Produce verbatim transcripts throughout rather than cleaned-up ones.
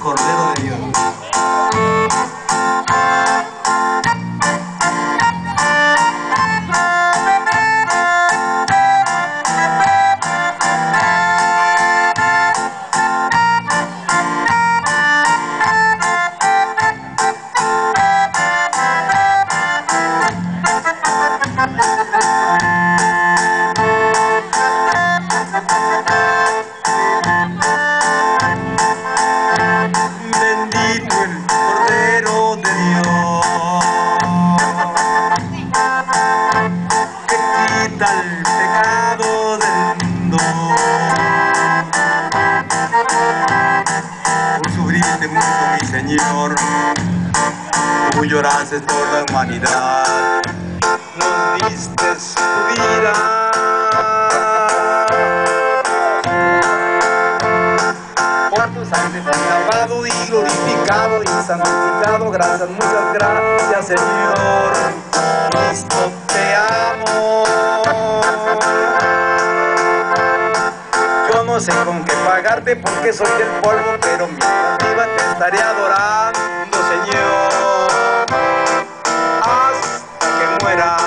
Cordero de Dios. El pecado del mundo. Tú sufriste mucho, mi Señor, tú lloraste por la humanidad, nos diste tu vida. Por tu sangre fue lavado y glorificado y santificado, gracias, muchas gracias, Señor. Cristo, te amo. Yo no sé con qué pagarte porque soy del polvo, pero mientras viva te estaré adorando, Señor, hasta que muera.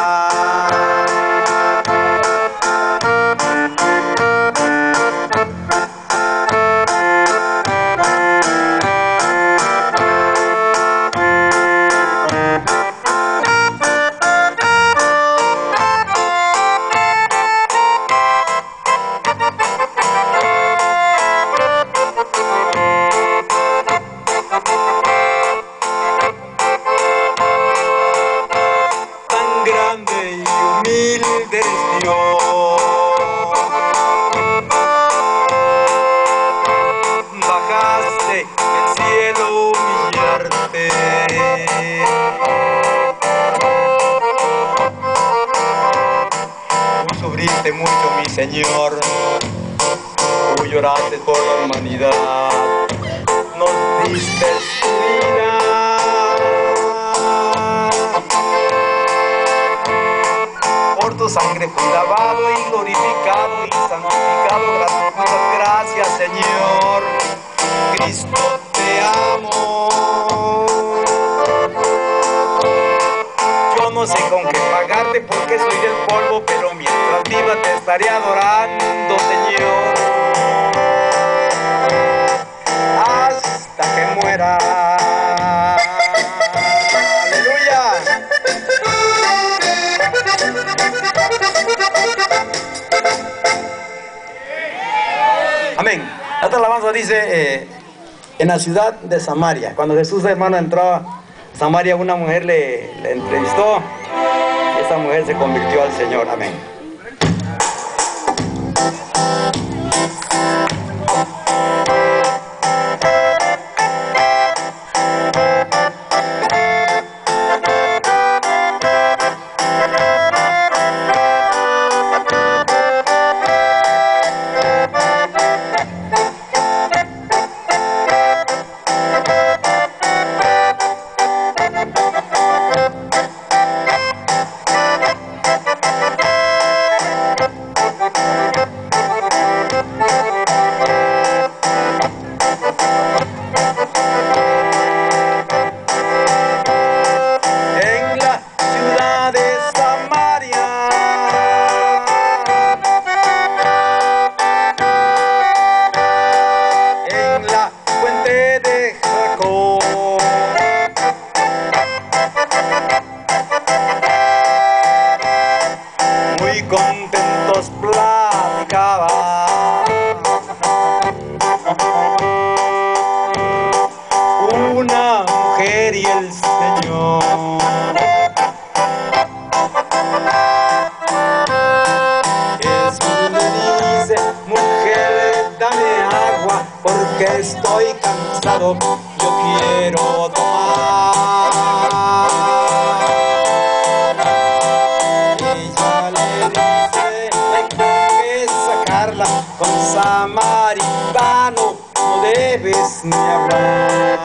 Bajaste del cielo a humillarte. Tú sufriste mucho, mi Señor, tú lloraste por la humanidad, nos diste tu vida. Por tu sangre fui lavado y glorificado y santificado, gracias, muchas gracias, Señor. Cristo, te amo. Yo no sé con qué pagarte porque soy del polvo, pero mientras viva te estaré adorando, Señor, hasta que muera. ¡Aleluya! Amén. Esta alabanza dice, eh, en la ciudad de Samaria, cuando Jesús, hermano, entró a Samaria, una mujer le, le entrevistó y esa mujer se convirtió al Señor. Amén. Contentos platicaban, una mujer y el Señor. Jesús le dice, mujer, dame agua porque estoy cansado, yo quiero tomar. Con samaritano no debes ni hablar.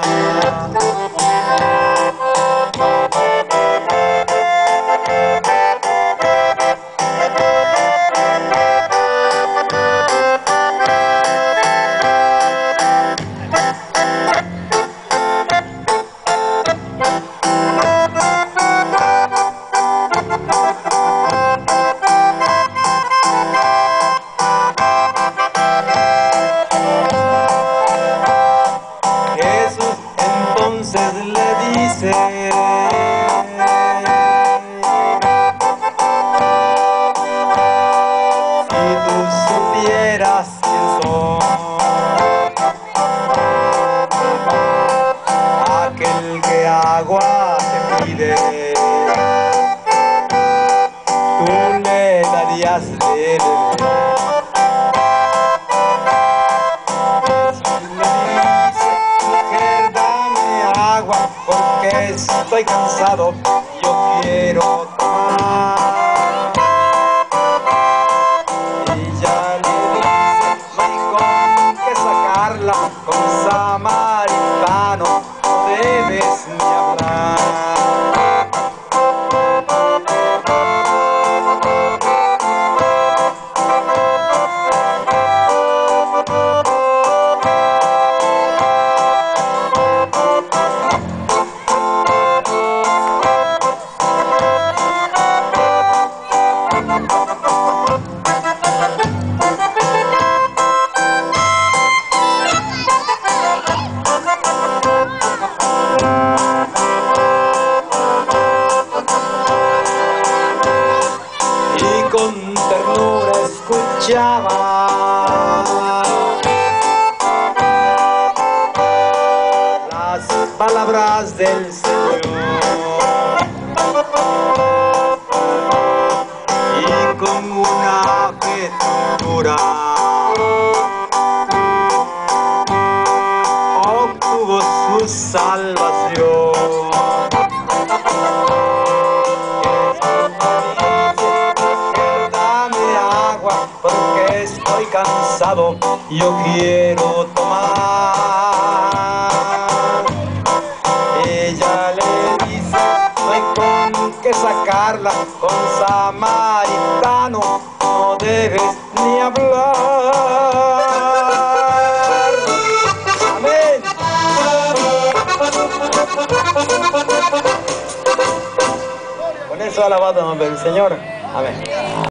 entonces le dice: si tú supieras quién soy, aquel que agua te pide, tú le darías de beber. Porque estoy cansado, yo quiero tomar. Y ya le dice: no hay con qué sacarla, con samaritano no debes ni hablar. Con ternura escuchaba las palabras del Señor, y con una fe dura obtuvo su salvación. Porque estoy cansado, yo quiero tomar. Ella le dice: no hay con qué sacarla, con samaritano no debes ni hablar. Amén. Con eso alabado nombre del Señor. Amén.